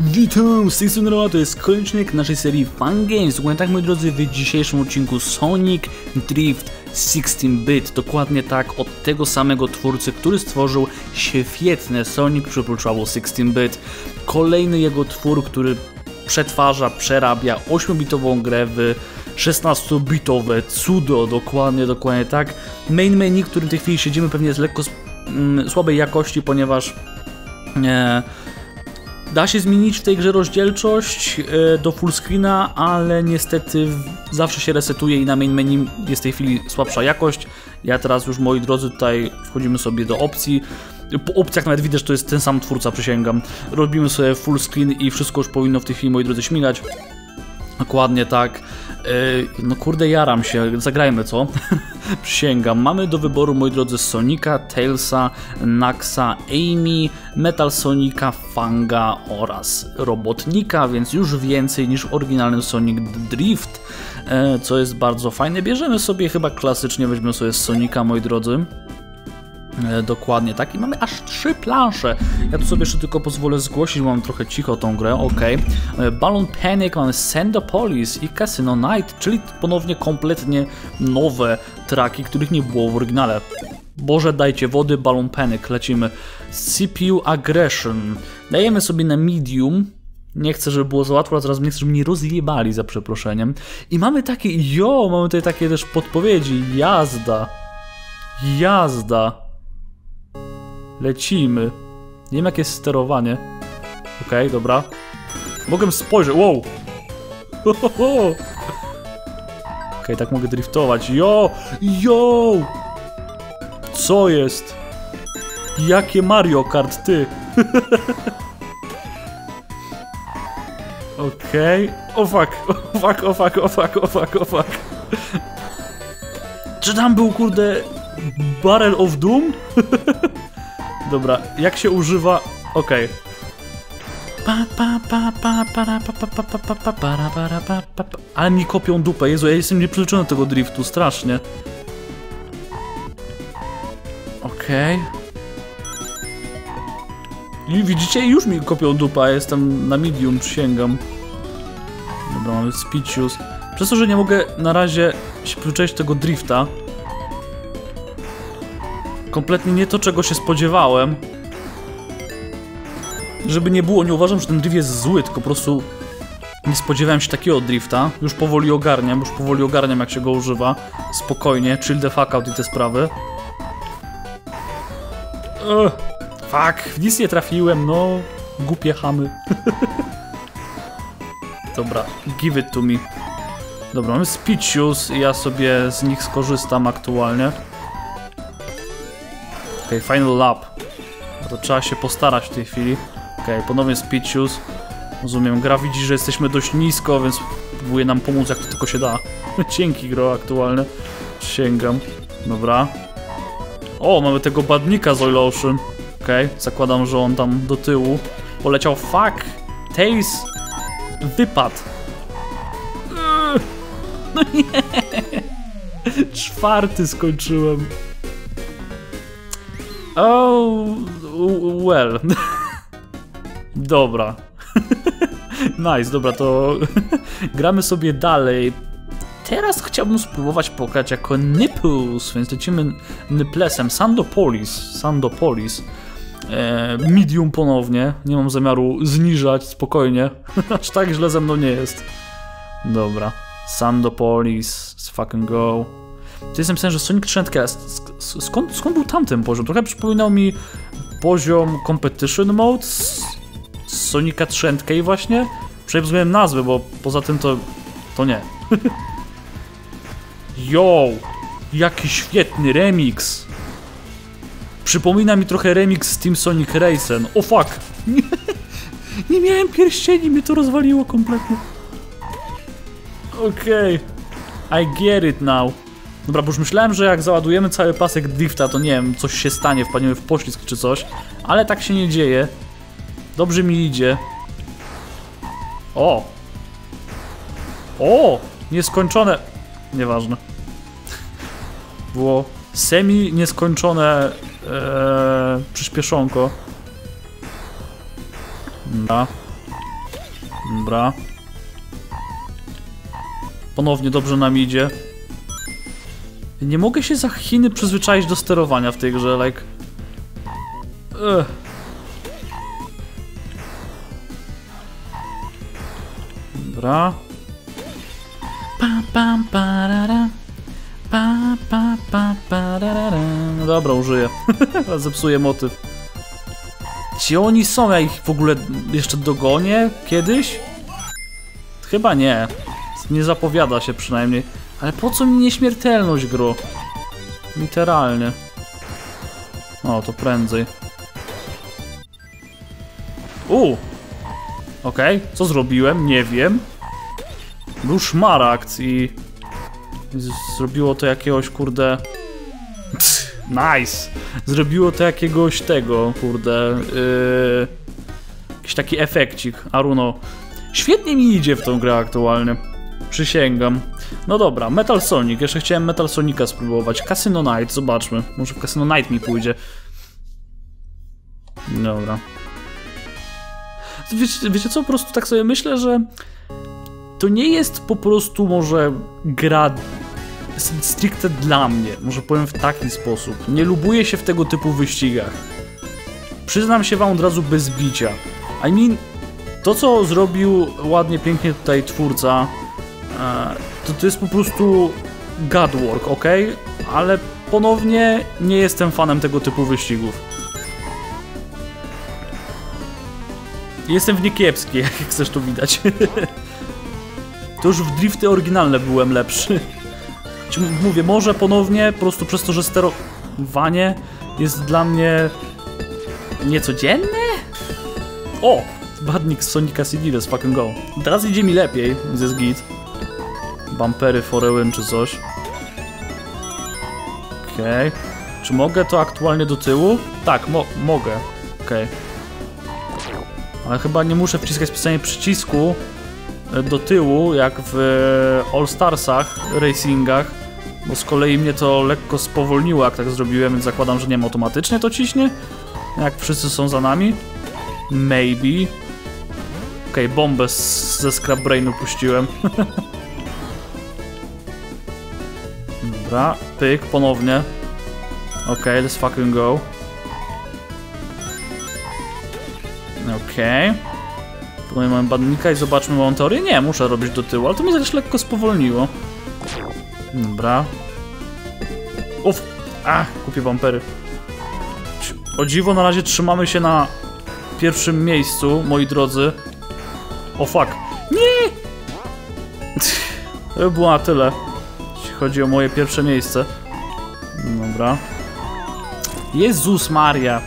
Witam, z tej strony Roa, to jest kolejny odcinek naszej serii Fun Games. Dokładnie tak, moi drodzy, w dzisiejszym odcinku Sonic Drift 16-bit. Dokładnie tak, od tego samego twórcy, który stworzył świetne Sonic Triple Trouble 16-bit. Kolejny jego twór, który przetwarza, przerabia 8-bitową grę w 16-bitowe cudo. Dokładnie tak. Main menu, w którym w tej chwili siedzimy, pewnie jest lekko słabej jakości, ponieważ da się zmienić w tej grze rozdzielczość do full screena, ale niestety zawsze się resetuje i na main menu jest w tej chwili słabsza jakość. Ja teraz już, moi drodzy, tutaj wchodzimy sobie do opcji. Po opcjach nawet widać, że to jest ten sam twórca, przysięgam. Robimy sobie full screen i wszystko już powinno w tej chwili, moi drodzy, śmigać. Dokładnie tak. No kurde, jaram się, zagrajmy, co? Przysięgam. Mamy do wyboru, moi drodzy, Sonika, Tailsa, Knucksa, Amy, Metal Sonika, Fanga oraz Robotnika, więc już więcej niż w oryginalnym Sonic Drift, co jest bardzo fajne. Bierzemy sobie chyba klasycznie, weźmiemy sobie Sonika, moi drodzy. Dokładnie tak, i mamy aż 3 plansze. Ja tu sobie jeszcze tylko pozwolę zgłosić, bo mam trochę cicho tą grę, ok. Balloon Panic, mamy Sandopolis i Casino Night, czyli ponownie kompletnie nowe traki, których nie było w oryginale. Boże, dajcie wody, Balloon Panic, lecimy. CPU Aggression, dajemy sobie na medium. Nie chcę, żeby było za łatwo, a zaraz nie chcę, żeby mnie rozjebali, za przeproszeniem. I mamy takie, mamy tutaj takie też podpowiedzi, jazda. Lecimy. Nie wiem, jakie jest sterowanie. Okej, dobra. Mogę spojrzeć. Wow! Okej, tak mogę driftować. Yo! Co jest? Jakie Mario Kart, ty? Okej. O fuck. Czy tam był, kurde, Barrel of Doom? Dobra, jak się używa... Okej. Ale mi kopią dupę, Jezu, ja jestem nieprzyzwyczajony do tego driftu, strasznie. Okej. I widzicie, już mi kopią dupę, ja jestem na medium, przysięgam. Dobra, mamy speed use. Przez to, że nie mogę na razie się przyzwyczaić do tego drifta. Kompletnie nie to, czego się spodziewałem. Żeby nie było, nie uważam, że ten drift jest zły, tylko po prostu nie spodziewałem się takiego drifta. Już powoli ogarniam, jak się go używa. Spokojnie, chill the fuck out i te sprawy. Fuck, nic nie trafiłem, no. Głupie chamy. Dobra, give it to me. Dobra, mamy speed use i ja sobie z nich skorzystam aktualnie. Okej, final lap. To trzeba się postarać w tej chwili. Okej, ponownie speed use. Rozumiem, gra widzi, że jesteśmy dość nisko, więc próbuje nam pomóc, jak to tylko się da. Dzięki, gro, aktualnie. Sięgam. Dobra. O, mamy tego badnika z Oil Ocean. Okej, zakładam, że on tam do tyłu poleciał. Fuck! Tails wypadł. No nie! 4 skończyłem. Oh, well. Dobra. Nice, dobra, to gramy sobie dalej. Teraz chciałbym spróbować pograć jako Nipples, więc lecimy Nipplesem. Sandopolis. Medium ponownie. Nie mam zamiaru zniżać, spokojnie. Aż tak źle ze mną nie jest. Dobra. Sandopolis, let's fucking go. To jestem pewien, że Sonic 3, skąd był tamten poziom? Trochę przypominał mi poziom Competition Mode z Sonica 3 właśnie. Przynajmniej względem nazwy, bo poza tym to nie. Yo! Jaki świetny remix! Przypomina mi trochę remix z Team Sonic Racing. O fuck! Nie miałem pierścieni, mnie to rozwaliło kompletnie. Okej. I get it now. Dobra, bo już myślałem, że jak załadujemy cały pasek drifta, to nie wiem, coś się stanie, wpadniemy w poślizg czy coś. Ale tak się nie dzieje. Dobrze mi idzie. O! Nieskończone. Nieważne. Było semi nieskończone przyspieszonko. Dobra. Dobra. Ponownie dobrze nam idzie. Nie mogę się za Chiny przyzwyczaić do sterowania w tej grze, like... Dobra. No dobra, użyję. Zepsuję motyw. Gdzie oni są? Ja ich w ogóle jeszcze dogonię kiedyś? Chyba nie. Nie zapowiada się przynajmniej. Ale po co mi nieśmiertelność, gro? Literalnie. O, to prędzej. Okej, co zrobiłem? Nie wiem. Był szmaragd i... Zrobiło to jakiegoś, kurde... Nice! Zrobiło to jakiegoś tego, kurde... Jakiś taki efekcik. Aruno. Świetnie mi idzie w tą grę aktualnie. Przysięgam. No dobra, Metal Sonic. Jeszcze chciałem Metal Sonica spróbować. Casino Night, zobaczmy. Może w Casino Night mi pójdzie. Dobra. Wiecie co? Po prostu tak sobie myślę, że to nie jest po prostu może gra stricte dla mnie. Może powiem w taki sposób. Nie lubuję się w tego typu wyścigach. Przyznam się wam od razu bez bicia. I mean, to co zrobił ładnie, pięknie tutaj twórca, to jest po prostu godwork, ok? Ale ponownie nie jestem fanem tego typu wyścigów. Jestem w nie kiepski, jak chcesz to widać. To już w drifty oryginalne byłem lepszy. Mówię, może ponownie, po prostu przez to, że sterowanie jest dla mnie niecodzienne? O! Badnik z Sonica CD, let's fucking go. Teraz idzie mi lepiej, ze git. Bumpery for a win czy coś. Okej. Czy mogę to aktualnie do tyłu? Tak, mogę. Okej. Ale chyba nie muszę wciskać specjalnie przycisku do tyłu, jak w All Starsach, racingach, bo z kolei mnie to lekko spowolniło, jak tak zrobiłem, więc zakładam, że nie wiem, automatycznie to ciśnie, jak wszyscy są za nami. Maybe. Okej, bombę ze Scrap Brainu puściłem. Dobra, pyk, ponownie. Okej, let's fucking go. Okej. Tutaj mamy badnika i zobaczmy, mam teorię. Nie, muszę robić do tyłu, ale to mnie też lekko spowolniło. Dobra. Uff. Kupię bumpery. O dziwo, na razie trzymamy się na pierwszym miejscu, moi drodzy. O fuck. Nie! To by było na tyle, jeśli chodzi o moje pierwsze miejsce. Dobra. Jezus Maria.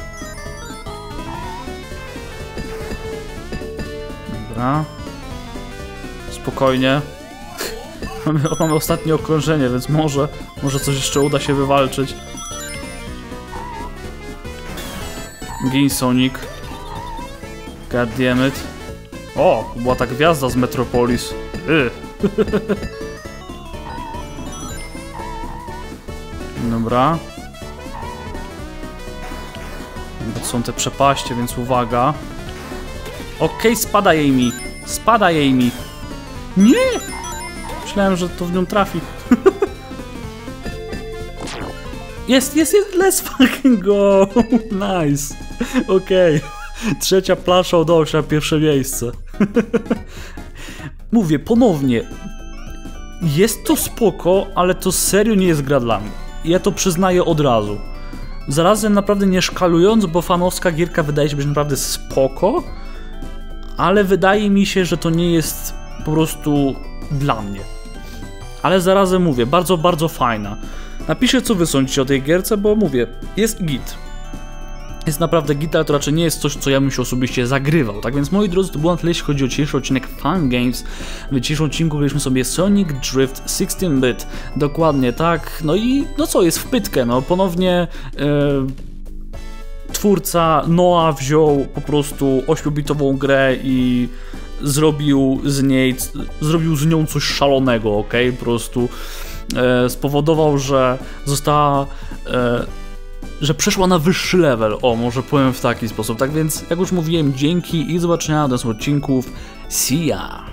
Dobra. Spokojnie. Mamy ostatnie okrążenie, więc może coś jeszcze uda się wywalczyć. Gin Sonic. God damn it. O, była ta gwiazda z Metropolis. Dobra. To są te przepaście, więc uwaga. Okej, spada jej mi. Spada jej mi. Nie! Myślałem, że to w nią trafi. Jest, let's fucking go. Nice. Okej. Trzecia plansza udało się na pierwsze miejsce. Mówię, ponownie. Jest to spoko, ale to serio nie jest gra dla mnie. Ja to przyznaję od razu. Zarazem naprawdę nie szkalując, bo fanowska gierka wydaje się być naprawdę spoko, ale wydaje mi się, że to nie jest po prostu dla mnie. Ale zarazem mówię, bardzo, bardzo fajna. Napiszcie, co wy sądzicie o tej gierce, bo mówię, jest git. Jest naprawdę git, ale to raczej nie jest coś, co ja bym się osobiście zagrywał. Tak więc, moi drodzy, to było na tyle, jeśli chodzi o dzisiejszy odcinek Fun Games. W dzisiejszym odcinku graliśmy sobie Sonic Drift 16-bit. Dokładnie tak. No i no co, jest w pytkę. No ponownie twórca Noah wziął po prostu 8-bitową grę i zrobił z nią coś szalonego, ok? Po prostu spowodował, że została... że przeszła na wyższy level. O, może powiem w taki sposób. Tak więc, jak już mówiłem, dzięki i do zobaczenia na następnych odcinków. See ya!